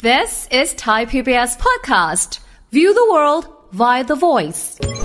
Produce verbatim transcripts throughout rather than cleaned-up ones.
This is Thai พี บี เอส podcast. View the world via the voice.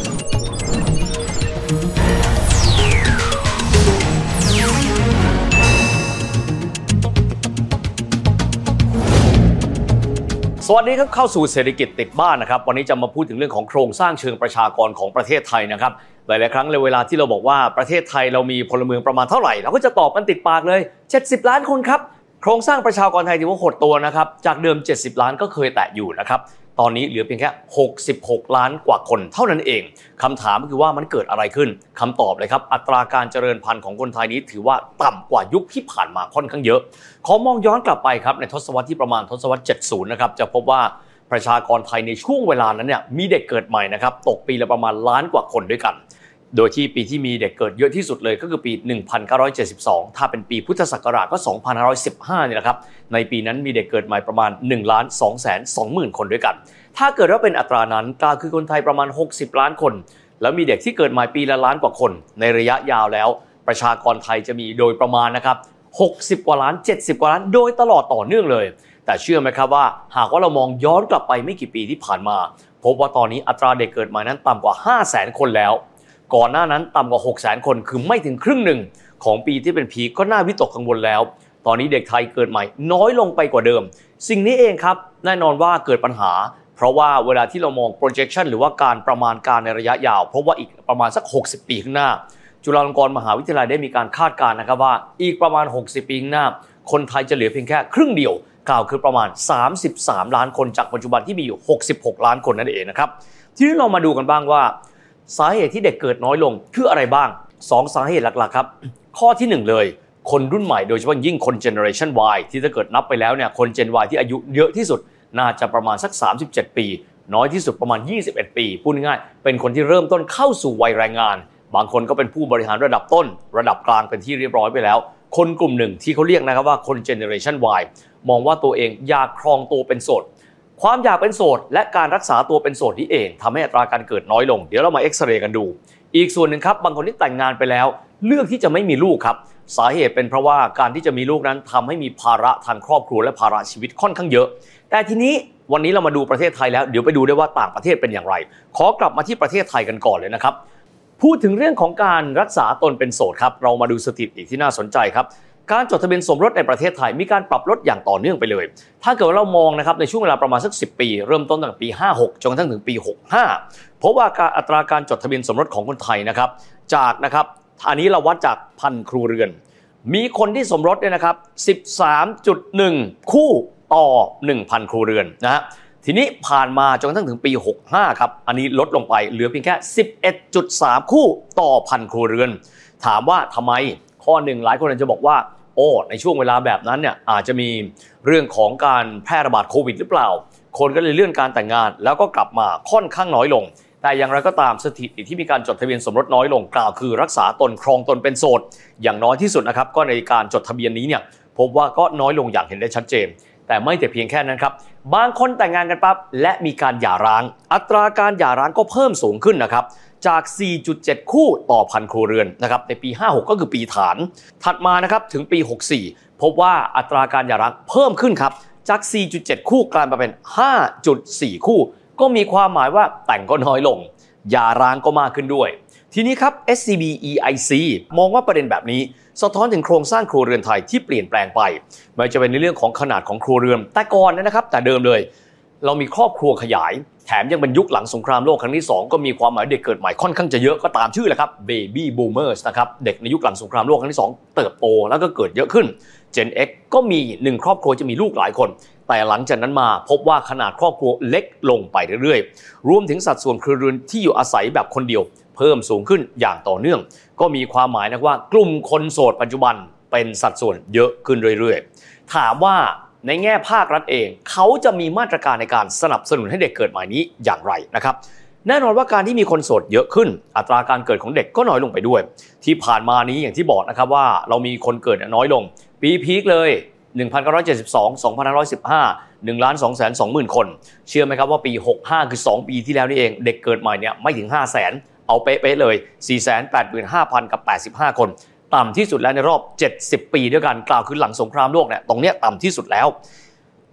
สวัสดีครับเข้าสู่เศรษฐกิจติดบ้านนะครับวันนี้จะมาพูดถึงเรื่องของโครงสร้างเชิงประชากรของประเทศไทยนะครับหลายๆครั้งในเวลาที่เราบอกว่าประเทศไทยเรามีพลเมืองประมาณเท่าไหร่เราก็จะตอบกันติดปากเลยเจ็ดสิบล้านคนครับโครงสร้างประชากรไทยถือว่าหดตัวนะครับจากเดิมเจ็ดสิบล้านก็เคยแตะอยู่นะครับตอนนี้เหลือเพียงแค่หกสิบหกล้านกว่าคนเท่านั้นเองคำถามก็คือว่ามันเกิดอะไรขึ้นคำตอบเลยครับอัตราการเจริญพันธุ์ของคนไทยนี้ถือว่าต่ำกว่ายุคที่ผ่านมาค่อนข้างเยอะขอมองย้อนกลับไปครับในทศวรรษที่ประมาณทศวรรษเจ็ดสิบนะครับจะพบว่าประชากรไทยในช่วงเวลานั้นเนี่ยมีเด็กเกิดใหม่นะครับตกปีละประมาณล้านกว่าคนด้วยกันโดยที่ปีที่มีเด็กเกิดเยอะที่สุดเลยก็คือปีหนึ่งพันเก้าร้อยเจ็ดสิบสองถ้าเป็นปีพุทธศักราชก็สองพันห้าร้อยสิบห้านี่แหละครับในปีนั้นมีเด็กเกิดใหม่ประมาณ หนึ่งล้านสองแสนสองหมื่น คนด้วยกันถ้าเกิดว่าเป็นอัตรานั้นก็คือคนไทยประมาณหกสิบล้านคนแล้วมีเด็กที่เกิดใหม่ปีละล้านกว่าคนในระยะยาวแล้วประชากรไทยจะมีโดยประมาณนะครับหกสิบกว่าล้านเจ็ดสิบกว่าล้านโดยตลอดต่อเนื่องเลยแต่เชื่อไหมครับว่าหากว่าเรามองย้อนกลับไปไม่กี่ปีที่ผ่านมาพบว่าตอนนี้อัตราเด็กเกิดใหม่นั้นต่ำกว่า ห้าแสน คนแล้วก่อนหน้านั้นต่ำกว่า หกแสน คนคือไม่ถึงครึ่งหนึ่งของปีที่เป็นพีคก็น่าวิตกกังวลแล้วตอนนี้เด็กไทยเกิดใหม่น้อยลงไปกว่าเดิมสิ่งนี้เองครับแน่นอนว่าเกิดปัญหาเพราะว่าเวลาที่เรามอง projection หรือว่าการประมาณการในระยะยาวเพราะว่าอีกประมาณสักหกสิบปีข้างหน้าจุฬาลงกรณ์มหาวิทยาลัยได้มีการคาดการณ์นะครับว่าอีกประมาณหกสิบปีข้างหน้าคนไทยจะเหลือเพียงแค่ครึ่งเดียวกล่าวคือประมาณสามสิบสามล้านคนจากปัจจุบันที่มีอยู่หกสิบหกล้านคนนั่นเองนะครับทีนี้เรามาดูกันบ้างว่าสาเหตุที่เด็กเกิดน้อยลงคืออะไรบ้างสองสาเหตุหลักๆครับข้อที่หนึ่งเลยคนรุ่นใหม่โดยเฉพาะยิ่งคน generation Y ที่ถ้าเกิดนับไปแล้วเนี่ยคน Gen Y ที่อายุเยอะที่สุดน่าจะประมาณสักสามสิบเจ็ดปีน้อยที่สุดประมาณยี่สิบเอ็ดปีพูดง่ายๆเป็นคนที่เริ่มต้นเข้าสู่วัยแรงงานบางคนก็เป็นผู้บริหารระดับต้นระดับกลางเป็นที่เรียบร้อยไปแล้วคนกลุ่มหนึ่งที่เขาเรียกนะครับว่าคน generation Y มองว่าตัวเองอยากครองตัวเป็นโสดความอยากเป็นโสดและการรักษาตัวเป็นโสดนี้เองทำให้อัตราการเกิดน้อยลงเดี๋ยวเรามาเอ็กซเรย์กันดูอีกส่วนหนึ่งครับบางคนที่แต่งงานไปแล้วเลือกที่จะไม่มีลูกครับสาเหตุเป็นเพราะว่าการที่จะมีลูกนั้นทำให้มีภาระทางครอบครัวและภาระชีวิตค่อนข้างเยอะแต่ทีนี้วันนี้เรามาดูประเทศไทยแล้วเดี๋ยวไปดูได้ว่าต่างประเทศเป็นอย่างไรขอกลับมาที่ประเทศไทยกันก่อนเลยนะครับพูดถึงเรื่องของการรักษาตนเป็นโสดครับเรามาดูสถิติที่น่าสนใจครับการจดทะเบียนสมรสในประเทศไทยมีการปรับลดอย่างต่อเนื่องไปเลยถ้าเกิดว่าเรามองนะครับในช่วงเวลาประมาณสักสิบปีเริ่มต้นตั้งแต่ปีห้าหกจนกระทั่งถึงปีหกห้าเพราะว่าการอัตราการจดทะเบียนสมรสของคนไทยนะครับจากนะครับอันนี้เราวัดจากพันครัวเรือนมีคนที่สมรสเนี่ยนะครับ สิบสามจุดหนึ่ง คู่ต่อ หนึ่งพัน ครัวเรือนนะฮะทีนี้ผ่านมาจนกระทั่งถึงปีหกห้าครับอันนี้ลดลงไปเหลือเพียงแค่ สิบเอ็ดจุดสาม คู่ต่อพันครัวเรือนถามว่าทำไมข้อหนึ่งหลายคนอาจจะบอกว่าโอ้ในช่วงเวลาแบบนั้นเนี่ยอาจจะมีเรื่องของการแพร่ระบาดโควิดหรือเปล่าคนก็เลยเลื่อนการแต่งงานแล้วก็กลับมาค่อนข้างน้อยลงแต่อย่างไรก็ตามสถิติที่มีการจดทะเบียนสมรสน้อยลงกล่าวคือรักษาตนครองตนเป็นโสดอย่างน้อยที่สุดนะครับก็ในการจดทะเบียนนี้เนี่ยพบว่าก็น้อยลงอย่างเห็นได้ชัดเจนแต่ไม่แต่เพียงแค่นั้นครับบางคนแต่งงานกันปั๊บและมีการหย่าร้างอัตราการหย่าร้างก็เพิ่มสูงขึ้นนะครับจาก สี่จุดเจ็ด คู่ต่อพันครัวเรือนนะครับในปีห้าหกก็คือปีฐานถัดมานะครับถึงปีหกสี่พบว่าอัตราการหย่าร้างเพิ่มขึ้นครับจาก สี่จุดเจ็ด คู่กลายมาเป็น ห้าจุดสี่ คู่ก็มีความหมายว่าแต่งก็น้อยลงหย่าร้างก็มากขึ้นด้วยทีนี้ครับ เอส ซี บี อี ไอ ซี มองว่าประเด็นแบบนี้สะท้อนถึงโครงสร้างครัวเรือนไทยที่เปลี่ยนแปลงไปไม่ว่าจะเป็นในเรื่องของขนาดของครัวเรือนแต่ก่อนนะครับแต่เดิมเลยเรามีครอบครัวขยายแถมยังเป็นยุคหลังสงครามโลกครั้งที่สองก็มีความหมายเด็กเกิดใหม่ค่อนข้างจะเยอะก็ตามชื่อแหละครับ Baby Boomers นะครับเด็กในยุคหลังสงครามโลกครั้งที่สองเติบโตแล้วก็เกิดเยอะขึ้น Gen X ก็มีหนึ่งครอบครัวจะมีลูกหลายคนแต่หลังจากนั้นมาพบว่าขนาดครอบครัวเล็กลงไปเรื่อยๆรวมถึงสัดส่วนครัวเรือนที่อยู่อาศัยแบบคนเดียวเพิ่มสูงขึ้นอย่างต่อเนื่องก็มีความหมายนะว่ากลุ่มคนโสดปัจจุบันเป็นสัดส่วนเยอะขึ้นเรื่อยๆถามว่าในแง่ภาครัฐเองเขาจะมีมาตรการในการสนับสนุนให้เด็กเกิดใหม่นี้อย่างไรนะครับแน่นอนว่าการที่มีคนโสดเยอะขึ้นอัตราการเกิดของเด็กก็น้อยลงไปด้วยที่ผ่านมานี้อย่างที่บอกนะครับว่าเรามีคนเกิดน้อยลงปีพีคเลยหนึ่งพันเก้าร้อยเจ็ดสิบสอง สองพันห้าร้อยสิบห้า หนึ่งล้านสองแสนสองหมื่น คนเชื่อไหมครับว่าปีหกห้าคือสองปีที่แล้วนี่เองเด็กเกิดใหม่เนี่ยไม่ถึง ห้าแสน เอาเป๊ะๆเลย สี่แสนแปดหมื่นห้าพัน กับแปดสิบห้าคนต่ำที่สุดแล้วในรอบเจ็ดสิบปีด้วยกันกล่าวคือหลังสงครามโลกเนี่ยตรงเนี้ยต่ำที่สุดแล้ว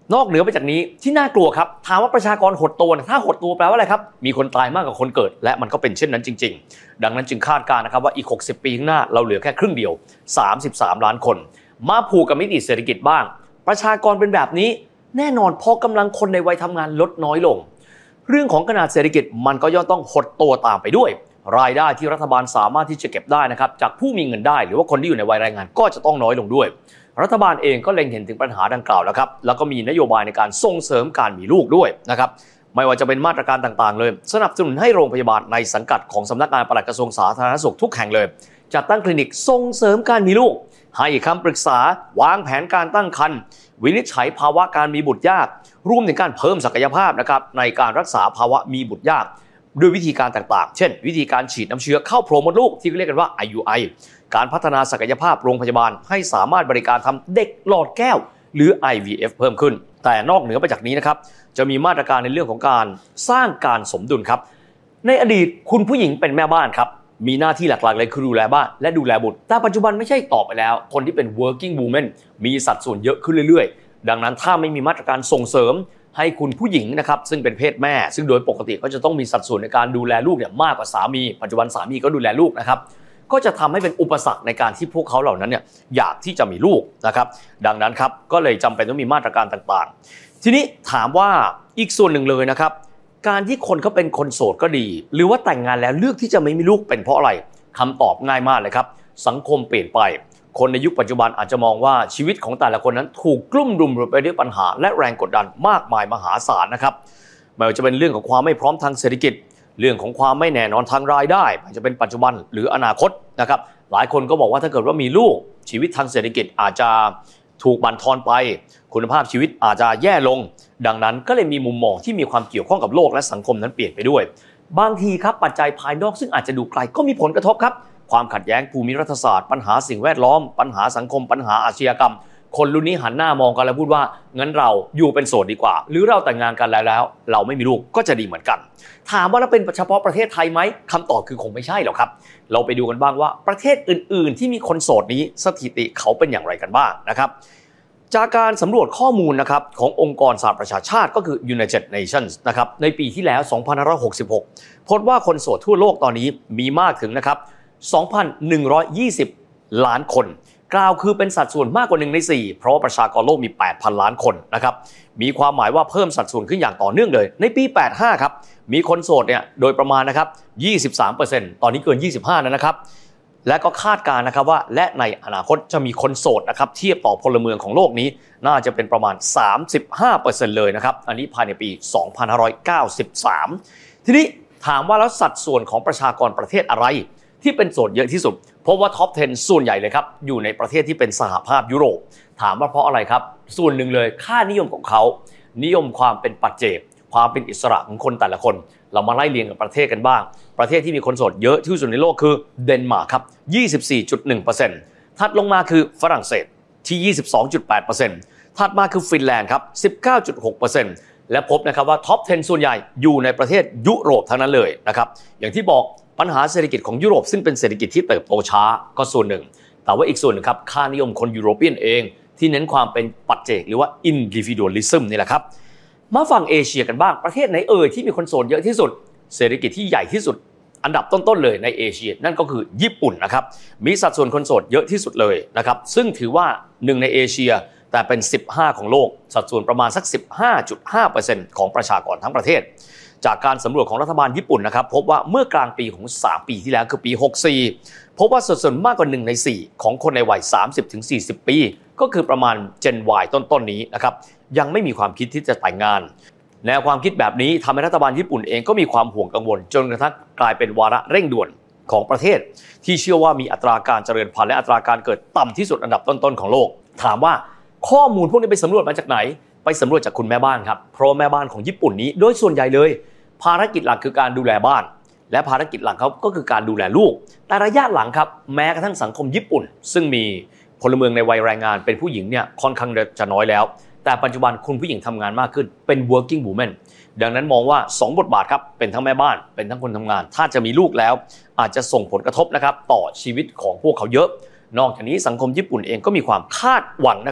นอกเหนือไปจากนี้ที่น่ากลัวครับถามว่าประชากรหดตัวถ้าหดตัวแปลว่าอะไรครับมีคนตายมากกว่าคนเกิดและมันก็เป็นเช่นนั้นจริงๆดังนั้นจึงคาดการณ์นะครับว่าอีกหกสิบปีข้างหน้าเราเหลือแค่ครึ่งเดียวสามสิบสามล้านคนมาผูกกับมิติเศรษฐกิจบ้างประชากรเป็นแบบนี้แน่นอนพอกำลังคนในวัยทำงานลดน้อยลงเรื่องของขนาดเศรษฐกิจมันก็ย่อมต้องหดตัวตามไปด้วยรายได้ที่รัฐบาลสามารถที่จะเก็บได้นะครับจากผู้มีเงินได้หรือว่าคนที่อยู่ในวัยแรงงานก็จะต้องน้อยลงด้วยรัฐบาลเองก็เล็งเห็นถึงปัญหาดังกล่าวแล้วครับแล้วก็มีนโยบายในการส่งเสริมการมีลูกด้วยนะครับไม่ว่าจะเป็นมาตรการต่างๆเลยสนับสนุนให้โรงพยาบาลในสังกัดของสำนักงานปลัดกระทรวงสาธารณสุขทุกแห่งเลยจัดตั้งคลินิกส่งเสริมการมีลูกให้คำปรึกษาวางแผนการตั้งครรภ์วินิจฉัยภาวะการมีบุตรยากรวมถึงการเพิ่มศักยภาพนะครับในการรักษาภาวะมีบุตรยากด้วยวิธีการต่างๆเช่นวิธีการฉีดน้ำเชื้อเข้าโพรงมดลูกที่เรียกกันว่า ไอ ยู ไอ การพัฒนาศักยภาพโรงพยาบาลให้สามารถบริการทำเด็กหลอดแก้วหรือ ไอ วี เอฟ เพิ่มขึ้นแต่นอกเหนือไปจากนี้นะครับจะมีมาตรการในเรื่องของการสร้างการสมดุลครับในอดีตคุณผู้หญิงเป็นแม่บ้านครับมีหน้าที่หลักๆเลยคือดูแลบ้านและดูแลบุตรแต่ปัจจุบันไม่ใช่ต่อไปแล้วคนที่เป็น working woman มีสัดส่วนเยอะขึ้นเรื่อยๆดังนั้นถ้าไม่มีมาตรการส่งเสริมให้คุณผู้หญิงนะครับซึ่งเป็นเพศแม่ซึ่งโดยปกติก็จะต้องมีสัดส่วนในการดูแลลูกเนี่ยมากกว่าสามีปัจจุบันสามีก็ดูแลลูกนะครับก็จะทำให้เป็นอุปสรรคในการที่พวกเขาเหล่านั้นเนี่ยอยากที่จะมีลูกนะครับดังนั้นครับก็เลยจำเป็นต้องมีมาตรการต่างๆทีนี้ถามว่าอีกส่วนหนึ่งเลยนะครับการที่คนเขาเป็นคนโสดก็ดีหรือว่าแต่งงานแล้วเลือกที่จะไม่มีลูกเป็นเพราะอะไรคำตอบง่ายมากเลยครับสังคมเปลี่ยนไปคนในยุคปัจจุบันอาจจะมองว่าชีวิตของแต่ละคนนั้นถูกกลุ่มรุมไปด้วยปัญหาและแรงกดดันมากมายมหาศาลนะครับไม่ว่าจะเป็นเรื่องของความไม่พร้อมทางเศรษฐกิจเรื่องของความไม่แน่นอนทางรายได้อาจจะเป็นปัจจุบันหรืออนาคตนะครับหลายคนก็บอกว่าถ้าเกิดว่ามีลูกชีวิตทางเศรษฐกิจอาจจะถูกบั่นทอนไปคุณภาพชีวิตอาจจะแย่ลงดังนั้นก็เลยมีมุมมองที่มีความเกี่ยวข้องกับโลกและสังคมนั้นเปลี่ยนไปด้วยบางทีครับปัจจัยภายนอกซึ่งอาจจะดูไกลก็มีผลกระทบครับความขัดแย้งภูมิรัฐศาสตร์ปัญหาสิ่งแวดล้อมปัญหาสังคมปัญหาอาชญากรรมคนรุ่นนี้หันหน้ามองกันแล้วพูดว่างั้นเราอยู่เป็นโสดดีกว่าหรือเราแต่งงานกันแล้วแล้วเราไม่มีลูกก็จะดีเหมือนกันถามว่าแล้วเป็นเฉพาะประเทศไทยไหมคำตอบคือคงไม่ใช่หรอกครับเราไปดูกันบ้างว่าประเทศอื่นๆที่มีคนโสดนี้สถิติเขาเป็นอย่างไรกันบ้างนะครับจากการสำรวจข้อมูลนะครับขององค์กรสหประชาชาติก็คือ United Nations นะครับในปีที่แล้วสองพันห้าร้อยหกสิบหกพบว่าคนโสดทั่วโลกตอนนี้มีมากถึงนะครับ สองพันหนึ่งร้อยยี่สิบ ล้านคนกล่าวคือเป็นสัดส่วนมากกว่าหนึ่งในสี่เพราะว่าประชากรโลกมี แปดพัน ล้านคนนะครับมีความหมายว่าเพิ่มสัดส่วนขึ้นอย่างต่อเนื่องเลยในปีแปดสิบห้าครับมีคนโสดเนี่ยโดยประมาณนะครับ ยี่สิบสามเปอร์เซ็นต์ ตอนนี้เกินยี่สิบห้าแล้วนะครับและก็คาดการณ์นะครับว่าและในอนาคตจะมีคนโสดนะครับเทียบต่อพลเมืองของโลกนี้น่าจะเป็นประมาณ สามสิบห้าเปอร์เซ็นต์ เลยนะครับอันนี้ภายในปีสองพันห้าร้อยเก้าสิบสามทีนี้ถามว่าแล้วสัดส่วนของประชากรประเทศอะไรที่เป็นโสดเยอะที่สุดเพราะว่าท็อปสิบส่วนใหญ่เลยครับอยู่ในประเทศที่เป็นสหภาพยุโรปถามว่าเพราะอะไรครับส่วนหนึ่งเลยค่านิยมของเขานิยมความเป็นปัจเจกความเป็นอิสระของคนแต่ละคนเรามาไล่เรียงกับประเทศกันบ้างประเทศที่มีคนโสดเยอะที่สุดในโลกคือเดนมาร์กครับ ยี่สิบสี่จุดหนึ่งเปอร์เซ็นต์ ถัดลงมาคือฝรั่งเศสที่ ยี่สิบสองจุดแปดเปอร์เซ็นต์ ถัดมาคือฟินแลนด์ครับ สิบเก้าจุดหกเปอร์เซ็นต์ และพบนะครับว่าท็อปสิบส่วนใหญ่อยู่ในประเทศยุโรปทั้งนั้นเลยนะครับอย่างที่บอกปัญหาเศรษฐกิจของยุโรปซึ่งเป็นเศรษฐกิจที่เติบโตช้าก็ส่วนหนึ่งแต่ว่าอีกส่วนหนึ่งครับค่านิยมคนยุโรเปียนเองที่เน้นความเป็นปัจเจกหรือว่า individualism นี่แหละครับมาฝั่งเอเชียกันบ้างประเทศไหนเอ่ยที่มีคนโสดเยอะที่สุดเศรษฐกิจที่ใหญ่ที่สุดอันดับต้นๆเลยในเอเชียนั่นก็คือญี่ปุ่นนะครับมีสัดส่วนคนโสดเยอะที่สุดเลยนะครับซึ่งถือว่าหนึ่งในเอเชียแต่เป็นสิบห้าของโลกสัดส่วนประมาณสัก สิบห้าจุดห้าเปอร์เซ็นต์ ของประชากรทั้งประเทศจากการสำรวจของรัฐบาลญี่ปุ่นนะครับพบว่าเมื่อกลางปีของสามปีที่แล้วคือปีหกสิบสี่พบว่าสัดส่วนมากกว่าหนึ่งในสี่ของคนในวัย สามสิบถึงสี่สิบ ปีก็คือประมาณ Gen Y ต้นๆนี้นะครับยังไม่มีความคิดที่จะแต่งงานแนวความคิดแบบนี้ทำให้รัฐบาลญี่ปุ่นเองก็มีความห่วงกังวลจนกระทั่งกลายเป็นวาระเร่งด่วนของประเทศที่เชื่อว่ามีอัตราการเจริญพันธุ์และอัตราการเกิดต่ำที่สุดอันดับต้นๆของโลกถามว่าข้อมูลพวกนี้ไปสำรวจมาจากไหนไปสำรวจจากคุณแม่บ้านครับเพราะแม่บ้านของญี่ปุ่นนี้โดยส่วนใหญ่เลยภารกิจหลักคือการดูแลบ้านและภารกิจหลักเขาก็คือการดูแลลูกแต่ระยะหลังครับแม้กระทั่งสังคมญี่ปุ่นซึ่งมีพลเมืองในวัยแรงงานเป็นผู้หญิงเนี่ยค่อนข้างจะน้อยแล้วแต่ปัจจุบันคุณผู้หญิงทำงานมากขึ้นเป็น working woman ดังนั้นมองว่าสองบทบาทครับเป็นทั้งแม่บ้านเป็นทั้งคนทำงานถ้าจะมีลูกแล้วอาจจะส่งผลกระทบนะครับต่อชีวิตของพวกเขาเยอะนอกจากนี้สังคมญี่ปุ่นเองก็มีความคาดหวังนะครับ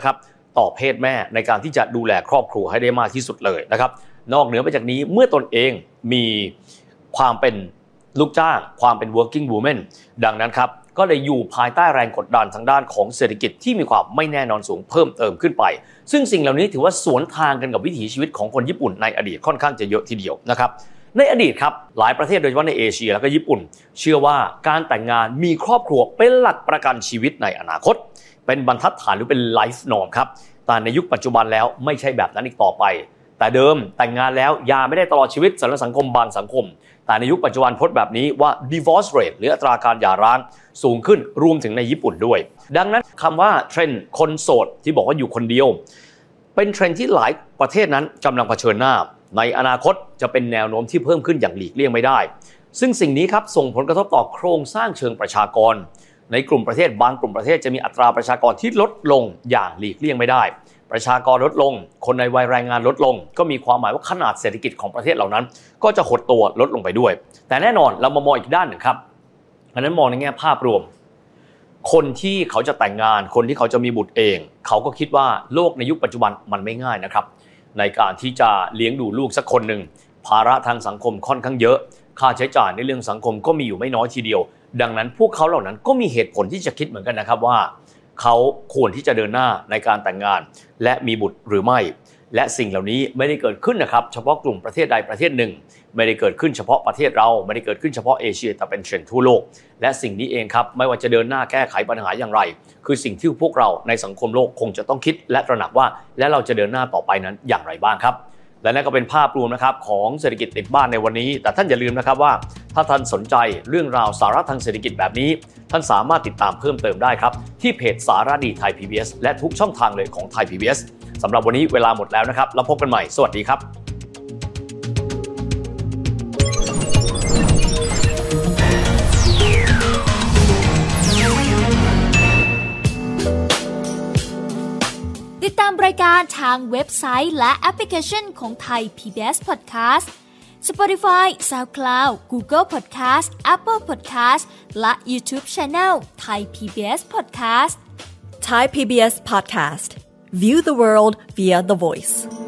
ต่อเพศแม่ในการที่จะดูแลครอบครัวให้ได้มากที่สุดเลยนะครับนอกเหนือไปจากนี้เมื่อตนเองมีความเป็นลูกจ้างความเป็น working woman ดังนั้นครับก็เลยอยู่ภายใต้แรงกดดันทางด้านของเศรษฐกิจที่มีความไม่แน่นอนสูงเพิ่มเติมขึ้นไปซึ่งสิ่งเหล่านี้ถือว่าสวนทางกันกับวิถีชีวิตของคนญี่ปุ่นในอดีตค่อนข้างจะเยอะทีเดียวนะครับในอดีตครับหลายประเทศโดยเฉพาะในเอเชียแล้วก็ญี่ปุ่นเชื่อว่าการแต่งงานมีครอบครัวเป็นหลักประกันชีวิตในอนาคตเป็นบรรทัดฐานหรือเป็นไลฟ์นอร์มครับแต่ในยุคปัจจุบันแล้วไม่ใช่แบบนั้นอีกต่อไปแต่เดิมแต่งงานแล้วยาไม่ได้ตลอดชีวิตสำหรับสังคมบางสังคมแต่ในยุคปัจจุบันพบแบบนี้ว่า divorce rate หรืออัตราการหย่าร้างสูงขึ้นรวมถึงในญี่ปุ่นด้วยดังนั้นคำว่าเทรนด์คนโสดที่บอกว่าอยู่คนเดียวเป็นเทรนด์ที่หลายประเทศนั้นกำลังเผชิญหน้าในอนาคตจะเป็นแนวโน้มที่เพิ่มขึ้นอย่างหลีกเลี่ยงไม่ได้ซึ่งสิ่งนี้ครับส่งผลกระทบต่อโครงสร้างเชิงประชากรในกลุ่มประเทศบางกลุ่มประเทศจะมีอัตราประชากรที่ลดลงอย่างหลีกเลี่ยงไม่ได้ประชากรลดลงคนในวัยแรงงานลดลงก็มีความหมายว่าขนาดเศรษฐกิจของประเทศเหล่านั้นก็จะหดตัวลดลงไปด้วยแต่แน่นอนเรามามองอีกด้านหนึ่งครับอันนั้นมองในแง่ภาพรวมคนที่เขาจะแต่งงานคนที่เขาจะมีบุตรเองเขาก็คิดว่าโลกในยุคปัจจุบันมันไม่ง่ายนะครับในการที่จะเลี้ยงดูลูกสักคนหนึ่งภาระทางสังคมค่อนข้างเยอะค่าใช้จ่ายในเรื่องสังคมก็มีอยู่ไม่น้อยทีเดียวดังนั้นพวกเขาเหล่านั้นก็มีเหตุผลที่จะคิดเหมือนกันนะครับว่าเขาควรที่จะเดินหน้าในการแต่งงานและมีบุตรหรือไม่และสิ่งเหล่านี้ไม่ได้เกิดขึ้นนะครับเฉพาะกลุ่มประเทศใดประเทศหนึ่งไม่ได้เกิดขึ้นเฉพาะประเทศเราไม่ได้เกิดขึ้นเฉพาะเอเชียแต่เป็นเทรนด์ทั่วโลกและสิ่งนี้เองครับไม่ว่าจะเดินหน้าแก้ไขปัญหาอย่างไรคือสิ่งที่พวกเราในสังคมโลกคงจะต้องคิดและตระหนักว่าและเราจะเดินหน้าต่อไปนั้นอย่างไรบ้างครับและนั่นก็เป็นภาพรวมนะครับของเศรษฐกิจติดบ้านในวันนี้แต่ท่านอย่าลืมนะครับว่าถ้าท่านสนใจเรื่องราวสาระทางเศรษฐกิจแบบนี้ท่านสามารถติดตามเพิ่มเติมได้ครับที่เพจสารดีไทย พี บี เอส และทุกช่องทางเลยของไทย พี บี เอส สำหรับวันนี้เวลาหมดแล้วนะครับแล้วพบกันใหม่สวัสดีครับติดตามรายการทางเว็บไซต์และแอปพลิเคชันของไทย พี บี เอส Podcast Spotify, SoundCloud, Google Podcast, Apple Podcast และ YouTube Channel Thai พี บี เอส Podcast Thai พี บี เอส Podcast View the world via the voice